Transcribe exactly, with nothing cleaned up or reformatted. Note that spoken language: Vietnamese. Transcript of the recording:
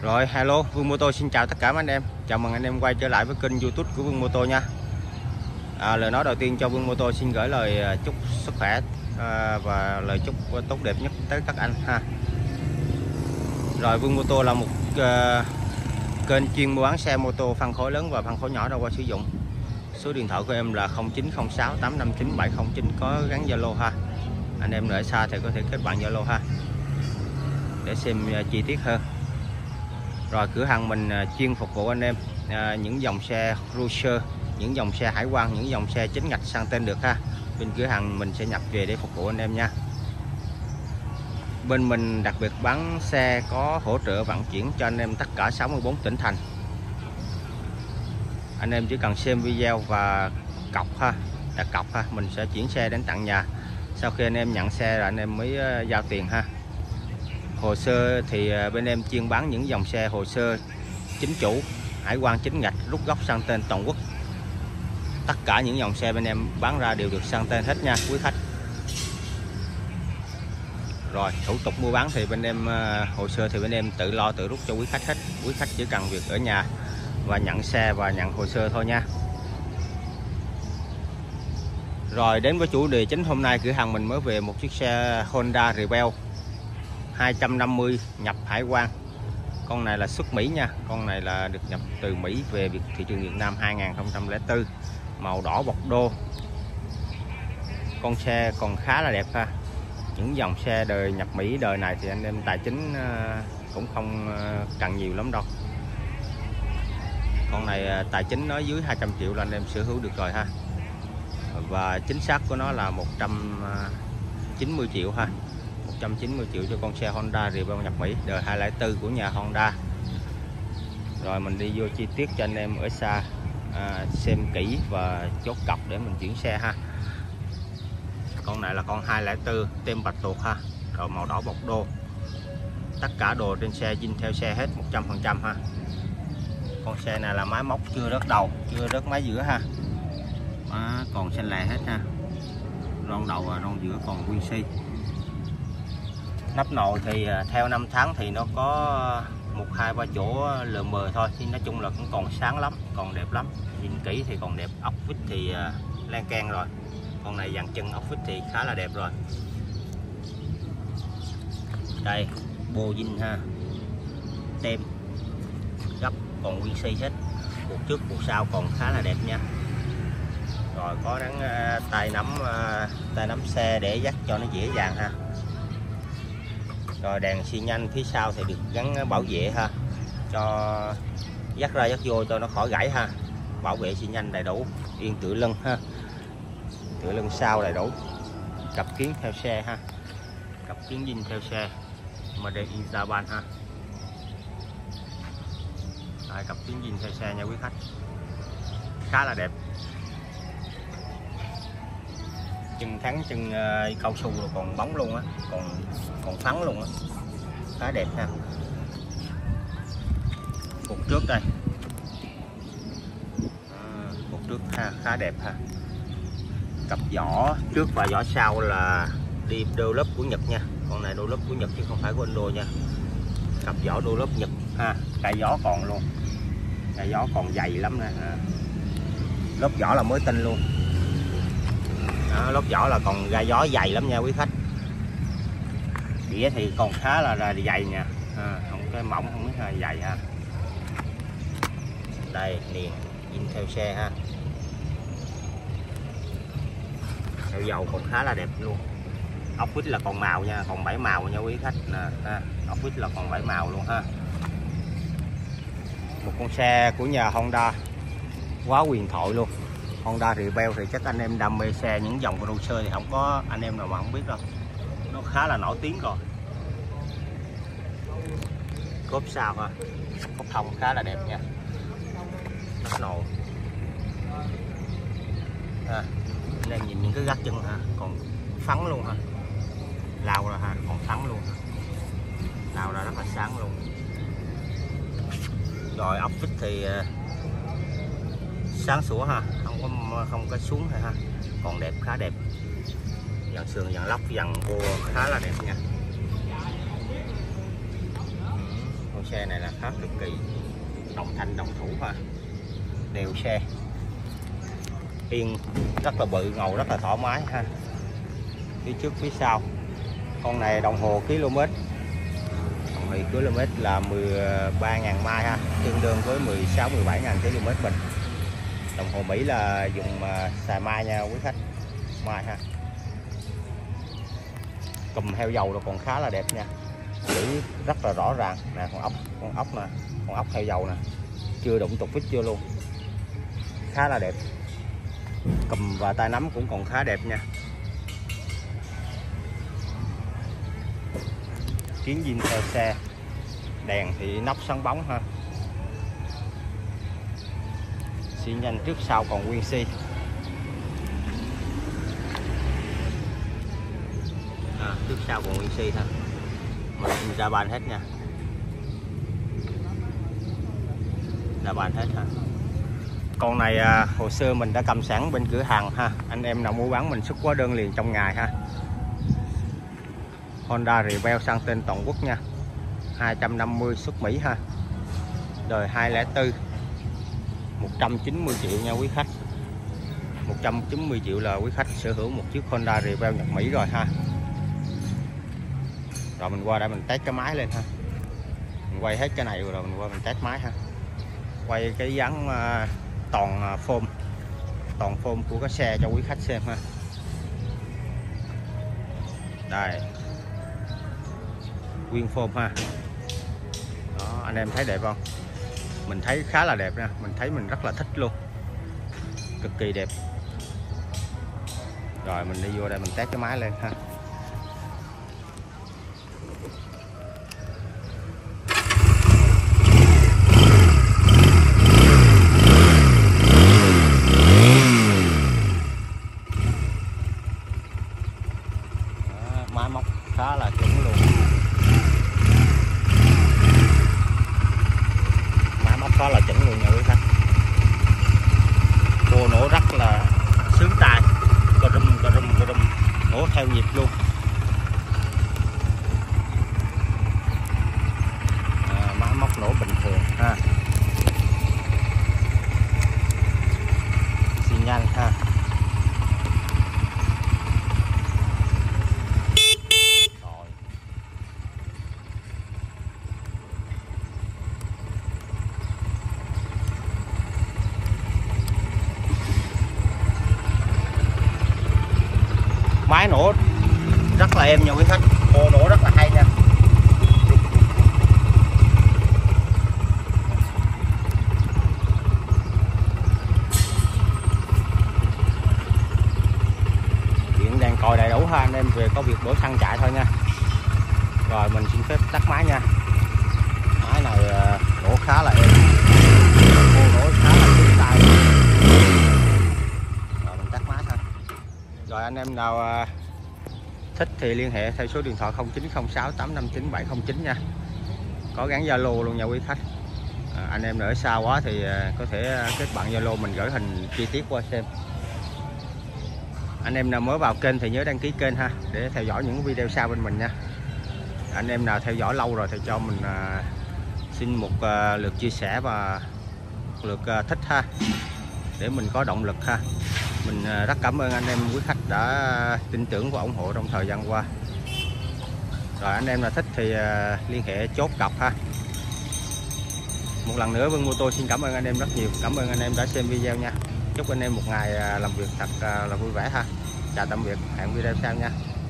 Rồi, hello, Vương Mô Tô xin chào tất cả anh em. Chào mừng anh em quay trở lại với kênh YouTube của Vương Mô Tô nha. À, lời nói đầu tiên cho Vương Mô Tô xin gửi lời chúc sức khỏe à, và lời chúc tốt đẹp nhất tới các anh ha. Rồi, Vương Mô Tô là một uh, kênh chuyên mua bán xe mô tô phân khối lớn và phân khối nhỏ đâu qua sử dụng. Số điện thoại của em là không chín không sáu tám năm chín bảy không chín, có gắn Zalo ha. Anh em ở xa thì có thể kết bạn Zalo ha để xem uh, chi tiết hơn. Rồi, cửa hàng mình chuyên phục vụ anh em à, những dòng xe cruiser, những dòng xe hải quan, những dòng xe chính ngạch sang tên được ha. Bên cửa hàng mình sẽ nhập về để phục vụ anh em nha. Bên mình đặc biệt bán xe có hỗ trợ vận chuyển cho anh em tất cả sáu mươi tư tỉnh thành. Anh em chỉ cần xem video và cọc ha, đặt cọc ha, mình sẽ chuyển xe đến tận nhà. Sau khi anh em nhận xe là anh em mới giao tiền ha. Hồ sơ thì bên em chuyên bán những dòng xe hồ sơ chính chủ, hải quan chính ngạch, rút gốc sang tên toàn quốc. Tất cả những dòng xe bên em bán ra đều được sang tên hết nha quý khách. Rồi, thủ tục mua bán thì bên em hồ sơ thì bên em tự lo tự rút cho quý khách hết. Quý khách chỉ cần việc ở nhà và nhận xe và nhận hồ sơ thôi nha. Rồi, đến với chủ đề chính hôm nay, cửa hàng mình mới về một chiếc xe Honda Rebel hai trăm năm mươi nhập hải quan. Con này là xuất Mỹ nha, con này là được nhập từ Mỹ về thị trường Việt Nam hai nghìn không trăm lẻ tư, màu đỏ bọc đô. Con xe còn khá là đẹp ha. Những dòng xe đời nhập Mỹ đời này thì anh em tài chính cũng không cần nhiều lắm đâu. Con này tài chính nói dưới hai trăm triệu là anh em sở hữu được rồi ha. Và chính xác của nó là một trăm chín mươi triệu ha. một trăm chín mươi triệu cho con xe Honda Rebel nhập Mỹ đời hai không không tư của nhà Honda. Rồi mình đi vô chi tiết cho anh em ở xa à, xem kỹ và chốt cọc để mình chuyển xe ha. Con này là con hai không không tư tem bạch tuộc ha, rồi màu đỏ bọc đô. Tất cả đồ trên xe zin theo xe hết một trăm phần trăm ha. Con xe này là máy móc chưa rớt đầu, chưa rớt máy giữa ha. Đó, còn xanh lè hết ha. Ron đầu và ron giữa còn nguyên si. Nắp nồi thì theo năm tháng thì nó có một hai ba chỗ lờ mờ thôi, nhưng nói chung là cũng còn sáng lắm, còn đẹp lắm. Nhìn kỹ thì còn đẹp. Ốc vít thì lan can rồi. Con này dàn chân ốc vít thì khá là đẹp rồi. Đây, bô zin ha, tem gấp còn nguyên si hết. Buộc trước buộc sau còn khá là đẹp nha. Rồi có gắn uh, tay nắm uh, tay nắm xe để dắt cho nó dễ dàng ha. Rồi đèn xi nhanh phía sau thì được gắn bảo vệ ha, cho dắt ra dắt vô cho nó khỏi gãy ha. Bảo vệ xi nhanh đầy đủ. Yên tựa lưng ha, tựa lưng sau đầy đủ. Cặp kiến theo xe ha, cặp kiến zin theo xe Made in Japan ha. Đây, cặp kiến zin theo xe nha quý khách, khá là đẹp. Chân thắng chân uh, cao su rồi còn bóng luôn á, còn còn phắn luôn á, khá đẹp ha. Cục trước đây, à, cục trước ha, khá đẹp ha. Cặp vỏ trước và vỏ sau là đi đô lớp của Nhật nha. Con này đô lớp của Nhật chứ không phải của Indo nha. Cặp vỏ đô lớp Nhật ha, cài gió còn luôn, cài gió còn dày lắm nè. Lớp vỏ là mới tinh luôn. Đó, lớp vỏ là còn ga gió dày lắm nha quý khách. Đĩa thì còn khá là, là dày nha, à, không cái mỏng không biết là dày ha. Đây niền zin theo xe ha. Theo dầu còn khá là đẹp luôn. Ốc vít là còn màu nha, còn bảy màu nha quý khách nè. À, ốc vít là còn bảy màu luôn ha. Một con xe của nhà Honda quá huyền thoại luôn. Honda Rebel thì chắc anh em đam mê xe những dòng cruiser thì không có anh em nào mà không biết đâu. Nó khá là nổi tiếng rồi. Cốp sau ha, cốp thông khá là đẹp nha. Nắp nồi à, anh em nhìn những cái gác chân ha, còn phắn luôn ha. Lao ra ha, còn phắn luôn ha. Lao ra rất là sáng luôn. Rồi ốc vít thì sáng sủa ha, không có không có xuống hay ha, còn đẹp, khá đẹp. Dàn sườn dàn lóc dàn bô khá là đẹp nha. xe này là khá cực kỳ, đồng thanh đồng thủ ha, đều xe, yên rất là bự, ngồi rất là thoải mái ha, phía trước phía sau. Con này đồng hồ km, đồng hồ km là mười ba nghìn mai ha, tương đương với mười sáu mười bảy nghìn km bình. Đồng hồ Mỹ là dùng xài mai nha quý khách, mai ha. Cùm heo dầu rồi còn khá là đẹp nha, chữ rất là rõ ràng nè, con ốc con ốc nè, con ốc heo dầu nè, chưa đụng tục vít chưa luôn, khá là đẹp. Cùm và tay nắm cũng còn khá đẹp nha. Kiến diêm theo xe, đèn thì nóc sáng bóng ha, xi nhanh trước sau còn nguyên xi. À, trước sau còn nguyên xi ha, mình ra bàn hết nha, ra bàn hết ha. Con này à, hồi xưa mình đã cầm sẵn bên cửa hàng ha, anh em nào mua bán mình xuất hóa đơn liền trong ngày ha. Honda Rebel sang tên toàn quốc nha, hai trăm năm mươi xuất Mỹ ha, đời hai không bốn, một trăm chín mươi triệu nha quý khách. Một trăm chín mươi triệu là quý khách sở hữu một chiếc Honda Rebel Nhật Mỹ rồi ha. Rồi mình qua đây mình test cái máy lên ha, mình quay hết cái này rồi mình qua mình test máy ha, quay cái dáng uh, toàn uh, phôm toàn phôm của cái xe cho quý khách xem ha. Đây, nguyên phôm ha. Đó, anh em thấy đẹp không? Mình thấy khá là đẹp nha, mình thấy mình rất là thích luôn, cực kỳ đẹp. Rồi mình đi vô đây mình test cái máy lên ha. Đó, máy móc khá là chuẩn luôn, máy móc khá là chuẩn luôn nha quý khách. Cô nổ rất là sướng tai, cà rum cà rum cà rum, nổ theo nhịp luôn. À, máy móc nổ bình thường ha, xi nhanh ha. Rồi. Máy nổ rất là êm nha quý khách, cô nổ rất là hay nha. Điện đèn còi đầy đủ ha, anh em về có việc đổ xăng chạy thôi nha. Rồi mình xin phép tắt máy nha. Máy này nổ khá là êm, cô nổ khá là sướng tai. Rồi mình tắt máy thôi. Rồi anh em nào thích thì liên hệ theo số điện thoại không chín không sáu tám năm chín bảy không chín nha, có gắn Zalo luôn nha quý khách. À, anh em ở xa quá thì có thể kết bạn Zalo mình gửi hình chi tiết qua xem. Anh em nào mới vào kênh thì nhớ đăng ký kênh ha, để theo dõi những video sau bên mình nha. Anh em nào theo dõi lâu rồi thì cho mình à, xin một à, lượt chia sẻ và một lượt à, thích ha, để mình có động lực ha. Mình rất cảm ơn anh em quý khách đã tin tưởng và ủng hộ trong thời gian qua. Rồi anh em nào thích thì liên hệ chốt cọc ha. Một lần nữa Vương Mô Tô xin cảm ơn anh em rất nhiều, cảm ơn anh em đã xem video nha. Chúc anh em một ngày làm việc thật là vui vẻ ha. Chào tạm biệt, hẹn video sau nha.